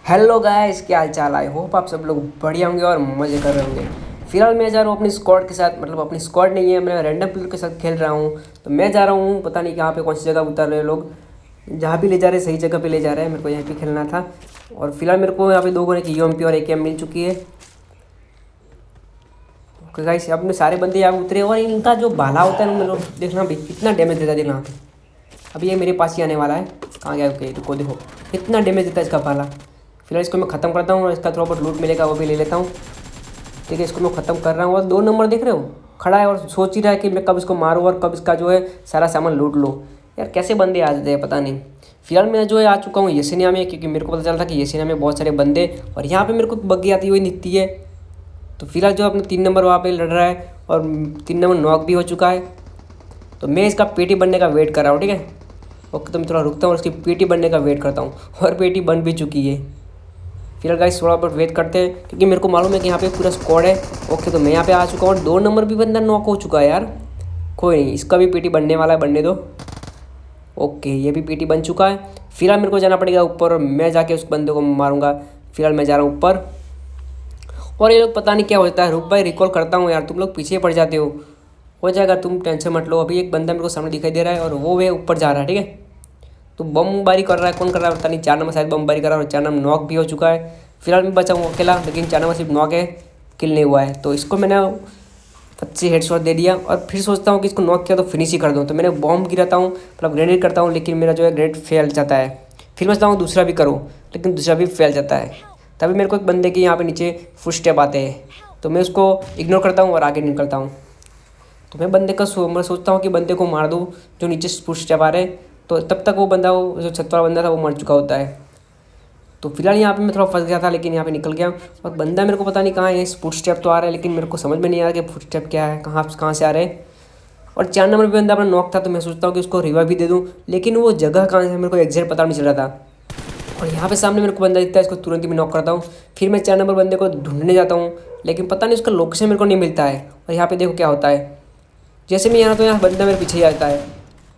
Hello guys, क्या हाल चाल। I hope आप सब लोग बढ़िया होंगे और मज़े कर रहे होंगे। फिलहाल मैं जा रहा हूँ अपनी स्क्वाड के साथ, मतलब अपनी स्क्वाड नहीं है, मैं रैंडम प्लेयर के साथ खेल रहा हूँ। तो मैं जा रहा हूँ, पता नहीं कहाँ पे कौन सी जगह उतर रहे हैं लोग। जहाँ भी ले जा रहे हैं सही जगह पे ले जा रहे हैं, मेरे को यहाँ पे खेलना था। और फिलहाल मेरे को यहाँ पे 2 गोले की यूएमपी और AKM मिल चुकी है। ओके गाइस, अब मैं सारे बंदे यहाँ उतरे और इनका जो भाला होता है ना, मेरे को देखना भी कितना डैमेज देता है। देखना अभी ये मेरे पास ही आने वाला है। कहाँ गया? ओके रुको, देखो कितना डैमेज देता है इसका भाला। फिलहाल इसको मैं ख़त्म करता हूँ और इसका थोड़ा बहुत लूट मिलेगा वो भी ले लेता हूँ। ठीक है, इसको मैं ख़त्म कर रहा हूँ। और 2 नंबर देख रहे हो खड़ा है और सोच ही रहा है कि मैं कब इसको मारूँ और कब इसका जो है सारा सामान लूट लूँ। यार कैसे बंदे आ जाते हैं पता नहीं। फिलहाल मैं जो है आ चुका हूँ येसेनिया में, क्योंकि मेरे को पता चला था कि येसेनिया में बहुत सारे बंदे और यहाँ पे मेरे को बग्गी आती हुई दिखती है। तो फिलहाल जो अपना 3 नंबर वहाँ पे लड़ रहा है और 3 नंबर नॉक भी हो चुका है। तो मैं इसका पेटी बनने का वेट कर रहा हूँ। ठीक है, ओके तो मैं थोड़ा रुकता हूँ और उसकी पेटी बनने का वेट करता हूँ और पेटी बन भी चुकी है। फिलहाल गाइस थोड़ा बहुत वेट करते हैं, क्योंकि मेरे को मालूम है कि यहाँ पे पूरा स्क्वाड है। ओके तो मैं यहाँ पे आ चुका हूँ और 2 नंबर भी बंदा नॉक हो चुका है यार। कोई नहीं, इसका भी पेटी बनने वाला है, बनने दो। ओके ये भी पेटी बन चुका है। फिलहाल मेरे को जाना पड़ेगा ऊपर और मैं जाके उस बंदे को मारूंगा। फिलहाल मैं जा रहा हूँ ऊपर और ये लोग पता नहीं क्या होता है। रुक भाई, रिकॉल करता हूँ यार, तुम लोग पीछे पड़ जाते हो जाएगा, तुम टेंशन मत लो। अभी एक बंदा मेरे को सामने दिखाई दे रहा है और वो वे ऊपर जा रहा है। ठीक है, तो बमबारी कर रहा है। कौन कर रहा है पता नहीं, 4 नंबर शायद बमबारी कर रहा है और 4 नंबर नॉक भी हो चुका है। फिलहाल मैं बचा हूँ अकेला, लेकिन 4 नंबर सिर्फ नॉक है, किल नहीं हुआ है। तो इसको मैंने अच्छी हेडशॉट दे दिया और फिर सोचता हूँ कि इसको नॉक किया तो फिनिश ही कर दूँ। तो मैंने बॉम्ब गिराता हूँ, मतलब ग्रेनेड करता हूँ, लेकिन मेरा जो है ग्रेनेड फेल जाता है। फिर मैं सोचता हूँ दूसरा भी करूँ, लेकिन दूसरा भी फेल जाता है। तभी मेरे को एक बंदे के यहाँ पे नीचे फुट स्टेप आते हैं, तो मैं उसको इग्नोर करता हूँ और आगे निकलता हूँ। तो मैं बंदे का मैं सोचता हूँ कि बंदे को मार दूँ जो नीचे फुट स्टेप आ रहे। तो तब तक वो बंदा, वो जो छत वाला बंदा था, वो मर चुका होता है। तो फिलहाल यहाँ पे मैं थोड़ा फंस गया था, लेकिन यहाँ पे निकल गया। और बंदा मेरे को पता नहीं कहाँ है। फुट स्टेप तो आ रहा है, लेकिन मेरे को समझ में नहीं आ रहा कि फुट स्टेप क्या है, कहाँ से आ रहे हैं। और 4 नंबर पे बंदा अपना नॉक था, तो मैं सोचता हूँ कि उसको रिवाइव भी दे दूँ, लेकिन वो जगह कहाँ है मेरे को एग्जैक्ट पता नहीं चल रहा था। और यहाँ पे सामने मेरे को बंदा दिखता है, इसको तुरंत ही मैं नॉक करता हूँ। फिर मैं 4 नंबर बंदे को ढूंढने जाता हूँ, लेकिन पता नहीं उसका लोकेशन मेरे को नहीं मिलता है। और यहाँ पे देखो क्या होता है, जैसे मैं यहाँ तो यहाँ बंदा मेरे पीछे ही आता है,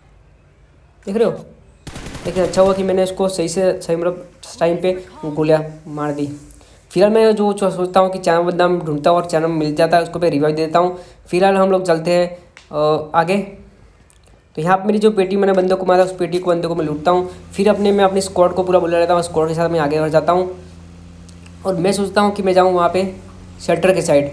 देख रहे हो। लेकिन अच्छा हुआ कि मैंने उसको सही मतलब टाइम पे गोलियाँ मार दी। फिलहाल मैं जो सोचता हूँ कि 4 बंदा ढूंढता हूँ और 4 मिल जाता है, उसको पे रिवाइव दे देता हूँ। फिलहाल हम लोग चलते हैं आगे। तो यहाँ पर मेरी जो पेटी मैंने बंदे को मारा, उस पेटी को बंदे को मैं लूटता हूँ। फिर मैं अपनी स्क्वाड को पूरा बुला लेता हूँ, स्क्वाड के साथ मैं आगे बढ़ जाता हूँ। और मैं सोचता हूँ कि मैं जाऊँ वहाँ पे शेल्टर के साइड,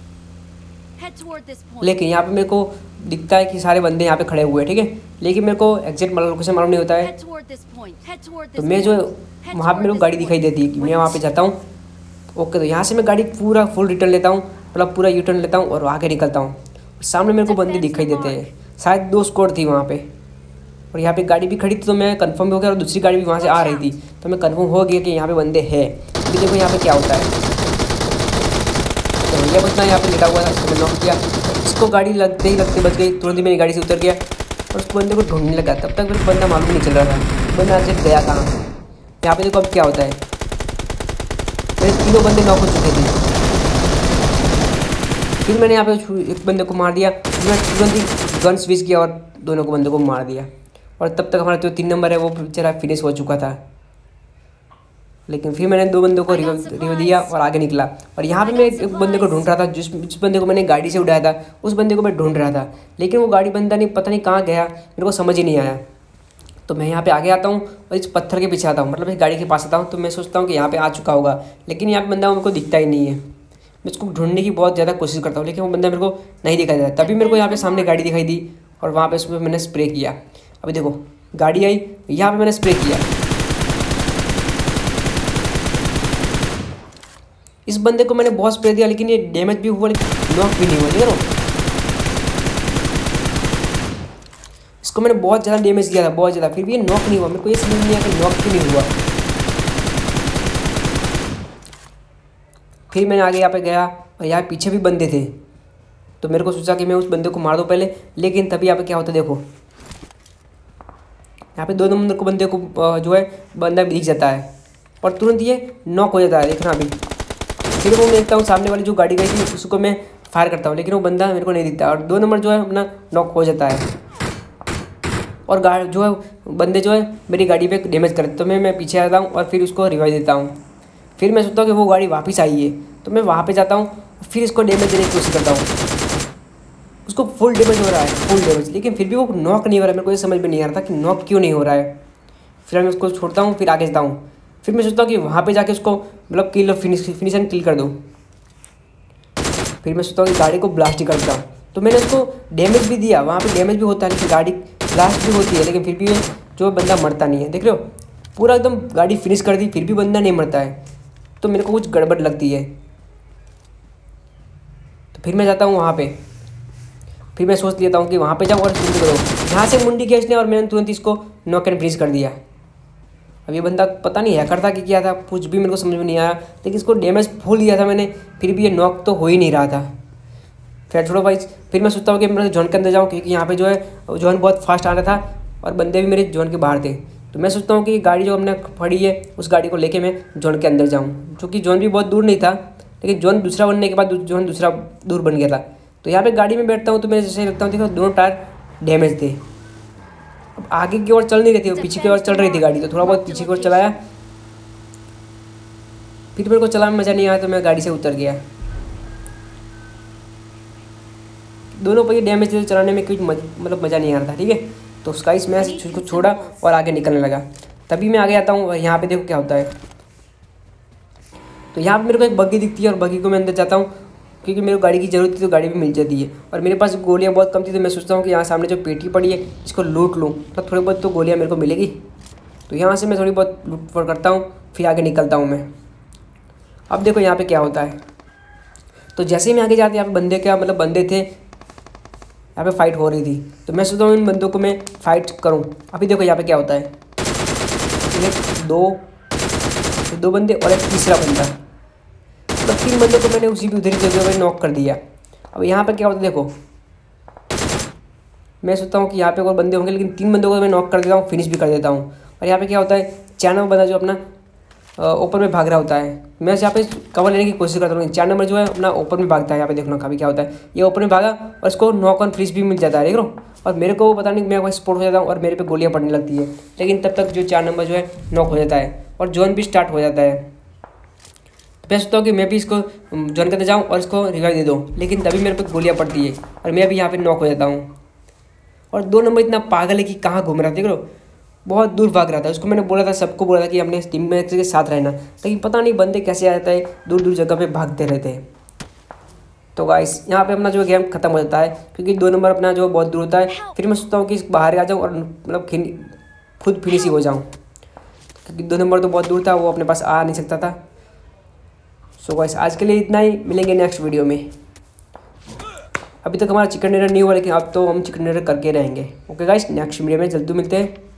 लेकिन यहाँ पे मेरे को दिखता है कि सारे बंदे यहाँ पे खड़े हुए हैं। ठीक है, लेकिन मेरे को एग्जैक्ट लोकेशन मालूम नहीं होता है। तो मैं जो वहाँ पे मेरे को गाड़ी दिखाई देती है कि मैं वहाँ पे जाता हूँ। ओके तो यहाँ से मैं गाड़ी पूरा फुल रिटर्न लेता हूँ, मतलब पूरा यू टर्न लेता हूँ और आगे निकलता हूँ। सामने मेरे को बंदे दिखाई देते हैं, शायद 2 स्क्वाड थी वहाँ पे। और यहाँ पे गाड़ी भी खड़ी थी, तो मैं कंफर्म हो गया। और दूसरी गाड़ी भी वहाँ से आ रही थी, तो मैं कंफर्म हो गया कि यहाँ पे बंदे हैं। अभी देखो यहाँ पे क्या होता है। तो भैया बचना यहाँ पे लेटा हुआ था, इसको मैं नॉक किया। इसको गाड़ी लगते ही बच गई, तुरंत ही मेरी गाड़ी से उतर गया और उस बंदे को ढूंढने लगा। तब तक मेरे को बंदा मालूम नहीं चल रहा था, बंदा आज गया कहाँ। यहाँ पे देखो अब क्या होता है, मेरे 3 बंदे नॉक हो चुके थे। फिर मैंने यहाँ पे एक बंदे को मार दिया, मैं तुरंत ही गन स्विच किया और दोनों को बंदे को मार दिया। और तब तक हमारा जो 3 नंबर है वो बेचारा फिनिश हो चुका था। लेकिन फिर मैंने 2 बंदों को रिव दिया और आगे निकला। और यहाँ पे मैं एक बंदे को ढूंढ रहा था, जिस बंदे को मैंने गाड़ी से उड़ाया था, उस बंदे को मैं ढूंढ रहा था। लेकिन वो गाड़ी बंदा नहीं, पता नहीं कहाँ गया, मेरे को समझ ही नहीं आया। तो मैं यहाँ पे आगे आता हूँ और इस पत्थर के पीछे आता हूँ, मतलब इस गाड़ी के पास आता हूँ। तो मैं सोचता हूँ कि यहाँ पे आ चुका होगा, लेकिन यहाँ पे बंदा मेरे को दिखता ही नहीं है। मैं उसको ढूंढने की बहुत ज़्यादा कोशिश करता हूँ, लेकिन वो बंदा मेरे को नहीं दिखाई देता। तभी मेरे को यहाँ पे सामने गाड़ी दिखाई दी और वहाँ पे उसमें मैंने स्प्रे किया। अभी देखो गाड़ी आई, यहाँ पे मैंने स्प्रे किया। इस बंदे को मैंने बहुत स्प्रे दिया, लेकिन ये डैमेज भी हुआ, लेकिन नॉक भी नहीं हुआ। देख रहे हो, इसको मैंने बहुत ज़्यादा डैमेज दिया था, बहुत ज़्यादा, फिर भी ये नॉक नहीं हुआ। मेरे को ये समझ नहीं आया कि नॉक क्यों नहीं हुआ। फिर मैंने आगे यहाँ पे गया और यहाँ पीछे भी बंदे थे, तो मेरे को सोचा कि मैं उस बंदे को मार दूँ पहले। लेकिन तभी यहाँ पे क्या होता है, देखो यहाँ पे 2 नंबर को बंदे को जो है बंदा दिख जाता है और तुरंत ये नॉक हो जाता है। देखना अभी फिर वो मैं देखता हूँ सामने वाली जो गाड़ी गई थी उसको मैं फायर करता हूँ, लेकिन वो बंदा मेरे को नहीं दिखता और 2 नंबर जो है अपना नॉक हो जाता है। और गाड़ी जो है बंदे जो है मेरी गाड़ी पे डैमेज करते, तो मैं पीछे आता हूँ और फिर उसको रिवाइव देता हूँ। फिर मैं सोचता हूँ कि वो गाड़ी वापस आई है, तो मैं वहाँ पे जाता हूँ, फिर इसको डैमेज देने की कोशिश करता हूँ। उसको फुल डैमेज हो रहा है, फुल डैमेज, लेकिन फिर भी वो नॉक नहीं हो रहा है। मेरे को ये समझ में नहीं आ रहा था कि नॉक क्यों नहीं हो रहा है। फिर मैं उसको छोड़ता हूँ, फिर आगे जाता हूँ। फिर मैं सोचता हूँ कि वहाँ पे जाके उसको मतलब किल फिनिश एंड किल कर दूँ। फिर मैं सोचता हूँ कि गाड़ी को ब्लास्ट ही कर देता हूँ। तो मैंने उसको डैमेज भी दिया, वहाँ पे डैमेज भी होता है, लेकिन गाड़ी ब्लास्ट भी होती है, लेकिन फिर भी जो बंदा मरता नहीं है। देख रहे हो, पूरा एकदम गाड़ी फिनिश कर दी, फिर भी बंदा नहीं मरता है। तो मेरे को कुछ गड़बड़ लगती है। तो फिर मैं जाता हूँ वहाँ पे, फिर मैं सोच लेता हूँ कि वहाँ पे जाऊँ और शुरू करो। यहाँ से मुंडी खींचने, और मैंने तुरंत इसको नॉक एंड फिनिश कर दिया। अब ये बंदा पता नहीं हैकर था कि क्या था, कुछ भी मेरे को समझ में नहीं आया, लेकिन इसको डैमेज फुल दिया था मैंने, फिर भी ये नॉक तो हो ही नहीं रहा था। फिर छोड़ो भाई, फिर मैं सोचता हूँ कि मैं जोन के अंदर जाऊँ, क्योंकि यहाँ पे जो है जोन बहुत फास्ट आ रहा था और बंदे भी मेरे जोन के बाहर थे। तो मैं सोचता हूँ कि गाड़ी जो हमने फड़ी है उस गाड़ी को लेके मैं जोन के अंदर जाऊँ, क्योंकि जोन भी बहुत दूर नहीं था, लेकिन जोन दूसरा बनने के बाद जोन दूसरा दूर बन गया था। तो यहाँ पे गाड़ी में बैठता हूँ तो मैं जैसे लगता हूँ, देखो दोनों टायर डैमेज थे। अब आगे की ओर चल नहीं रही थी, वो पीछे की ओर चल रही थी गाड़ी, तो थोड़ा बहुत पीछे की ओर चलाया। फिर मेरे को चलाने में मज़ा नहीं आया, तो मैं गाड़ी से उतर गया। दोनों पहिए डैमेज थे, चलाने में कुछ मतलब मज़ा नहीं आ रहा था। ठीक है, तो उसका इस मैं उसको छोड़ा और आगे निकलने लगा। तभी मैं आगे आता हूँ, यहाँ पे देखो क्या होता है। तो यहाँ पे मेरे को एक बग्गी दिखती है और बग्गी को मैं अंदर जाता हूँ, क्योंकि मेरे को गाड़ी की ज़रूरत थी, तो गाड़ी भी मिल जाती है। और मेरे पास गोलियाँ बहुत कम थी, तो मैं सोचता हूँ कि यहाँ सामने जो पेटी पड़ी है इसको लूट लूँ, तो थोड़ी बहुत तो गोलियाँ मेरे को मिलेगी। तो यहाँ से मैं थोड़ी बहुत लूट फॉर करता हूँ, फिर आगे निकलता हूँ मैं। अब देखो यहाँ पे क्या होता है। तो जैसे ही मैं आगे जाते यहाँ पे बंदे क्या मतलब बंदे थे, यहाँ पे फाइट हो रही थी। तो मैं सोचता हूँ इन बंदों को मैं फाइट करूँ। अभी देखो यहाँ पे क्या होता है, एक दो बंदे और एक तीसरा बंदा, मतलब 3 बंदों को मैंने उसी भी उधर जगह पे नॉक कर दिया। अब यहाँ पे क्या होता है देखो, मैं सोचता हूँ कि यहाँ पे और बंदे होंगे, लेकिन 3 बंदों को मैं नॉक कर देता हूँ, फिनिश भी कर देता हूँ। और यहाँ पे क्या होता है, 4 नंबर बंदा जो अपना ऊपर में भाग रहा होता है, मैं यहाँ पे कवर लेने की कोशिश करता हूँ। 4 नंबर जो है अपना ऊपर में भागता है। यहाँ पे देखना कभी क्या होता है, ये ऊपर में भागा और इसको नॉक ऑन फिनिश भी मिल जाता है, देख लो। और मेरे को पता नहीं, मैं वहाँ स्पॉट हो जाता हूँ और मेरे पे गोलियाँ पड़ने लगती है, लेकिन तब तक जो 4 नंबर जो है नॉक हो जाता है और जोन भी स्टार्ट हो जाता है। मैं सोचता हूँ कि मैं भी इसको जोन करते जाऊँ और इसको रिवाइव दे दूँ, लेकिन तभी मेरे पे गोलियाँ पड़ती है और मैं भी यहाँ पे नॉक हो जाता हूँ। और 2 नंबर इतना पागल है कि कहाँ घूम रहा था, देख लो, बहुत दूर भाग रहा था। उसको मैंने बोला था, सबको बोला था कि हमने टीम में के साथ रहना, लेकिन पता नहीं बंदे कैसे आ जाता है, दूर दूर जगह पे भागते रहते हैं। तो गाइस यहाँ पे अपना जो गेम खत्म हो जाता है, क्योंकि 2 नंबर अपना जो बहुत दूर होता है। फिर मैं सोचता हूँ कि बाहर आ जाऊँ और मतलब खुद फिनिश ही हो जाऊँ, क्योंकि 2 नंबर तो बहुत दूर था, वो अपने पास आ नहीं सकता था। सो गाइस आज के लिए इतना ही, मिलेंगे नेक्स्ट वीडियो में। अभी तक हमारा चिकन डिनर नहीं हुआ, लेकिन अब तो हम चिकन डिनर करके रहेंगे। ओके गाइस, नेक्स्ट वीडियो में जल्दी मिलते हैं।